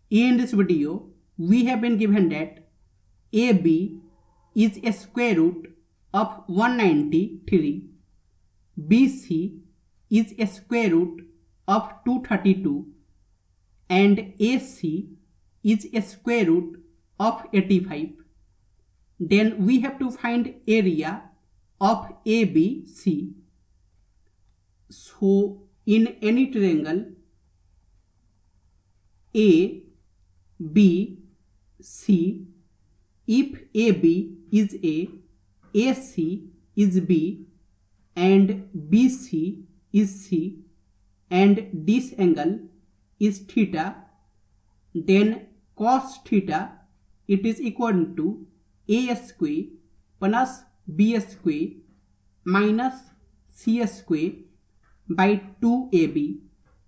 In this video, we have been given that AB is a square root of 193, BC is a square root of 232, and AC is a square root of 85. Then we have to find area of ABC. So in any triangle A, B, C, if AB is A, AC is B, and BC is C, and this angle is theta, then cos theta it is equal to A square plus B square minus C square by 2AB.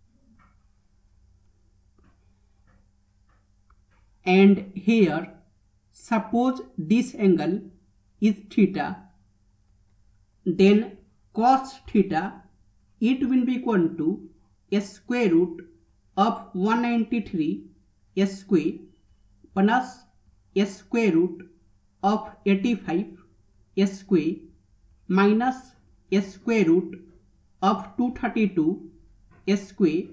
And here, suppose this angle is theta, then cos theta it will be equal to a square root of 193 square plus a square root of 85 square minus a square root of 232 square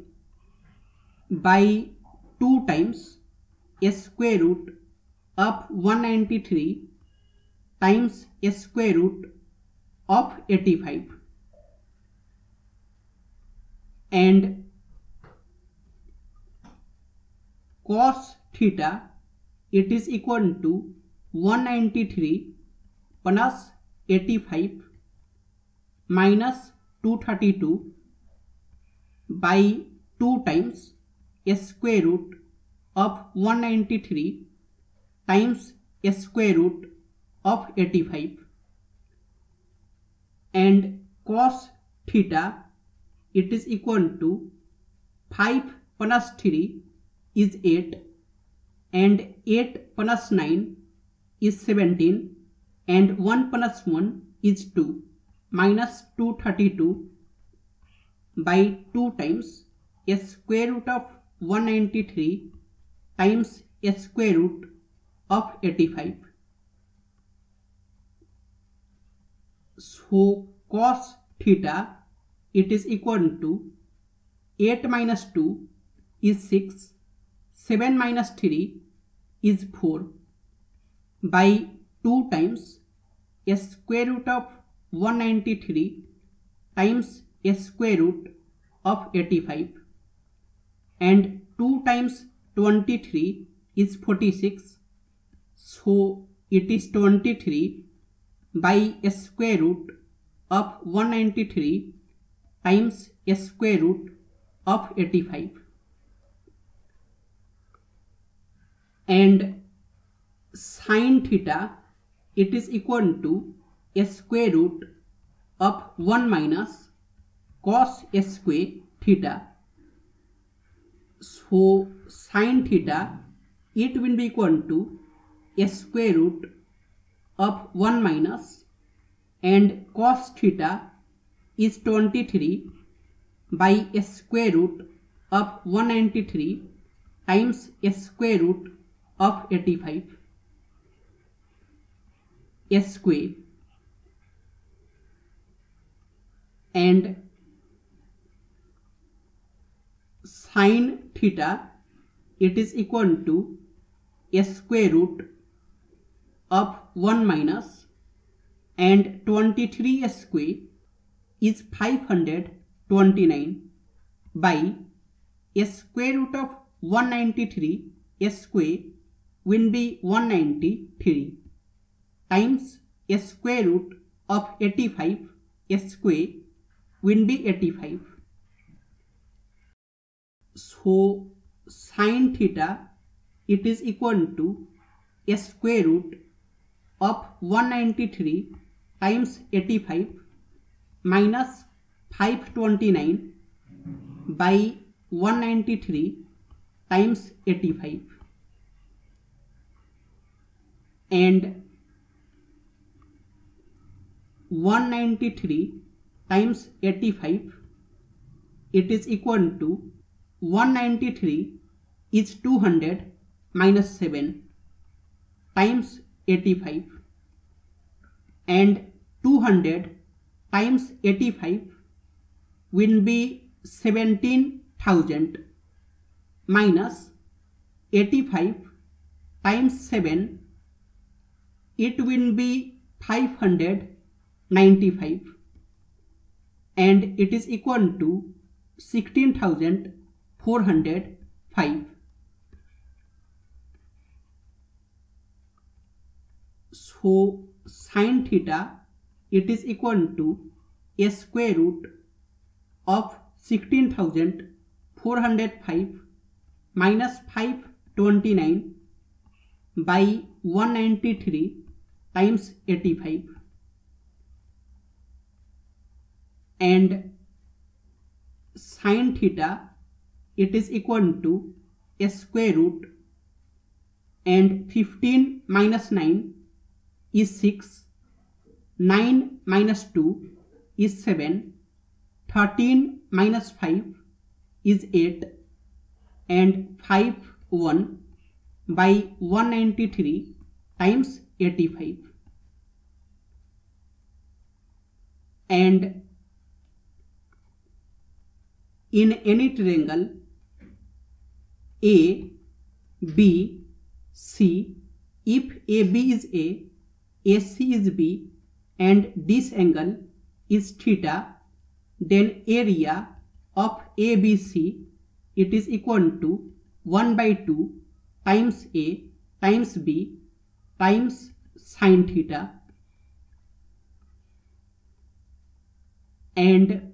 by 2 times a square root of 193 times a square root of 85, and cos theta it is equal to 193 plus 85 minus 232 by 2 times a square root of 193 times a square root of 85, and cos theta it is equal to 5 plus 3 is 8, and 8 plus 9 is 17, and 1 plus 1 is 2, minus 232 by 2 times a square root of 193 times a square root of 85. So cos theta it is equal to 8 minus 2 is 6, 7 minus 3 is 4 by 2 times a square root of 193 times a square root of 85, and 2 times 23 is 46, so it is 23 by a square root of 193 times a square root of 85, and sin theta it is equal to a square root of 1 minus cos square theta. So sin theta it will be equal to a square root of 1 minus, and cos theta is 23 by a square root of 193 times a square root of 85 square, and sin theta it is equal to a square root of 1 minus, and 23 square is 529 by a square root of 193 square will be 193 times a square root of 85 square will be 85. So sin theta it is equal to a square root of 193 times 85 minus 529 by 193 times 85, and 193 times 85 it is equal to 193 is 200 minus 7 times 85, and 200 times 85 will be 17,000 minus 85 times 7, it will be 595, and it is equal to 16,405. So sin theta, it is equal to a square root of 16,405 minus 529 by 193 times 85, and sin theta, it is equal to a square root, and 15 minus 9 is 6, 9 minus 2 is 7, 13 minus 5 is 8, and 5 1 by 193 times 85, and in any triangle A, B, C, if AB is A, AC is B, and this angle is theta, then area of ABC, it is equal to 1 by 2 times A times B times sin theta, and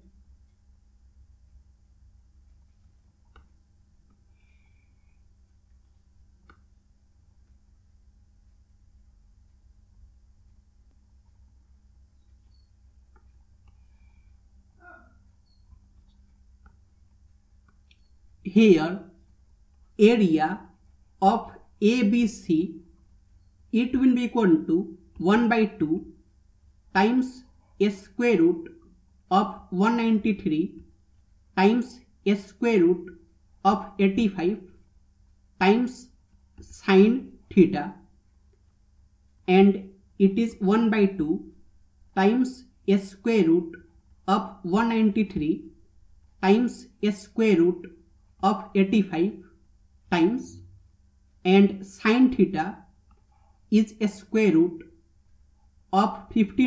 here area of ABC, it will be equal to 1 by 2 times a square root of 193 times a square root of 85 times sin theta, and it is 1 by 2 times a square root of 193 times a square root of 85 times, and sin theta is a square root of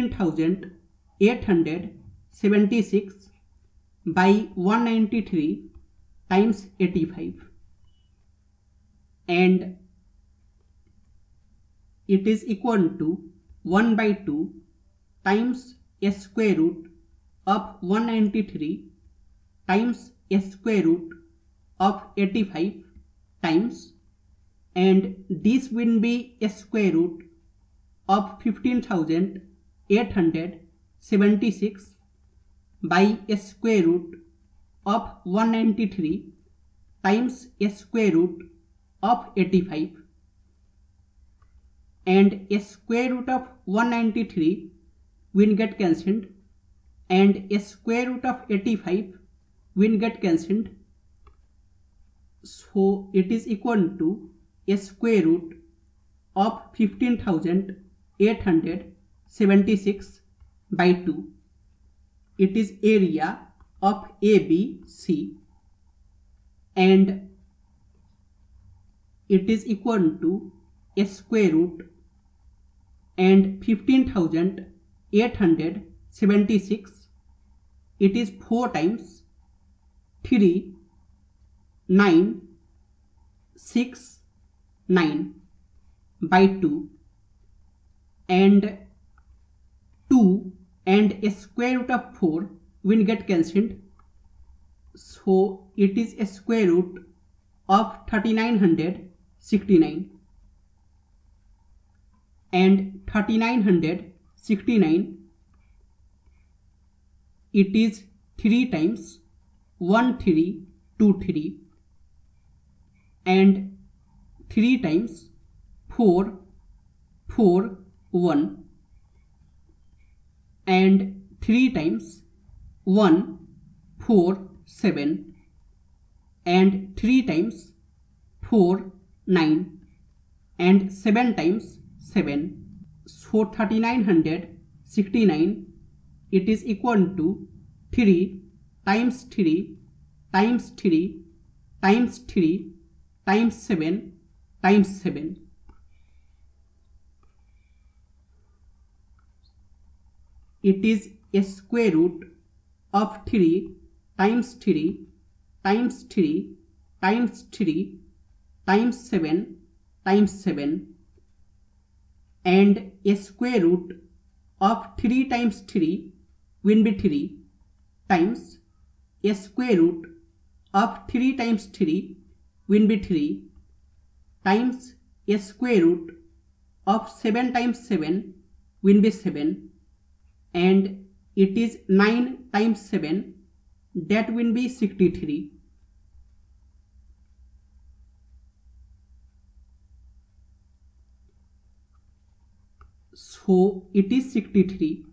15,876 by 193 times 85, and it is equal to 1 by 2 times a square root of 193 times a square root of 85 times, and this will be a square root of 15,876 by a square root of 193 times a square root of 85, and a square root of 193 will get cancelled, and a square root of 85 will get cancelled. So it is equal to a square root of 15,876 by 2. It is area of ABC, and it is equal to a square root, and 15,876, it is 4 times 3, 9, 6, 9 by 2, and 2 and a square root of 4 will get cancelled. So it is a square root of 3969, and 3969, it is 3 times 1323, and 3 times 4 4 1, and 3 times 1 4 7, and 3 times 4, 9 and 7 times 7. So 3969, it is equal to 3 times 3 times 3 times 3 times 7 times 7. It is a square root of 3 times 3 times 3 times 3 times 7 times 7, and a square root of 3 times 3 will be 3 times a square root of 3 times 3 will be 3 times a square root of 7 times 7 will be 7, and it is 9 times 7, that will be 63. So it is 63.